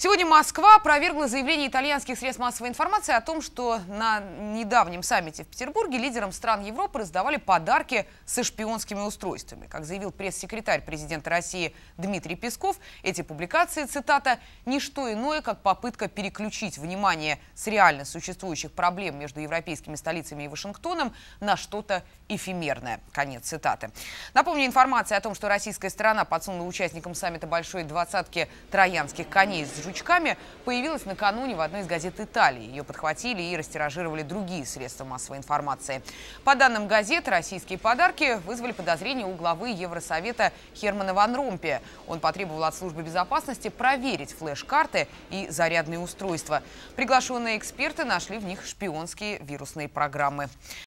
Сегодня Москва опровергла заявление итальянских средств массовой информации о том, что на недавнем саммите в Петербурге лидерам стран Европы раздавали подарки со шпионскими устройствами. Как заявил пресс-секретарь президента России Дмитрий Песков, эти публикации, цитата, «не что иное, как попытка переключить внимание с реально существующих проблем между европейскими столицами и Вашингтоном на что-то эфемерное». Конец цитаты. Напомню, информация о том, что российская сторона подсунула участникам саммита большой двадцатки троянских коней с жучками, появилась накануне в одной из газет Италии. Ее подхватили и растиражировали другие средства массовой информации. По данным газет, российские подарки вызвали подозрения у главы Евросовета Хермана ван Ромпуя. Он потребовал от службы безопасности проверить флеш-карты и зарядные устройства. Приглашенные эксперты нашли в них шпионские вирусные программы.